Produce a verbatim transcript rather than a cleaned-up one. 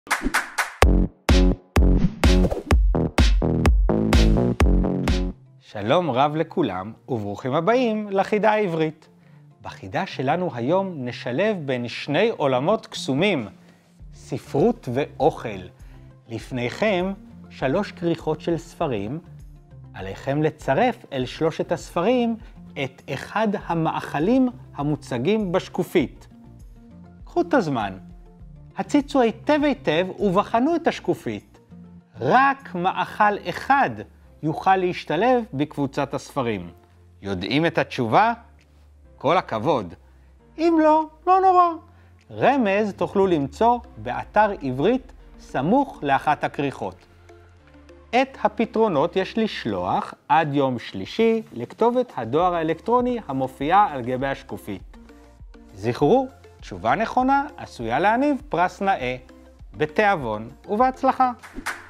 שלום רב לכולם וברוכים הבאים לחידה העברית. בחידה שלנו היום נשלב בין שני עולמות קסומים, ספרות ואוכל. לפניכם שלוש כריכות של ספרים, עליכם לצרף אל שלושת הספרים את אחד המאכלים המוצגים בשקופית. קחו את הזמן, הציצו היטב היטב ובחנו את השקופית. רק מאכל אחד יוכל להשתלב בקבוצת הספרים. יודעים את התשובה? כל הכבוד. אם לא, לא נורא. רמז תוכלו למצוא באתר עברית סמוך לאחת הכריכות. את הפתרונות יש לשלוח עד יום שלישי לכתובת הדואר האלקטרוני המופיעה על גבי השקופית. זכרו, תשובה נכונה עשויה להניב פרס נאה, בתיאבון ובהצלחה.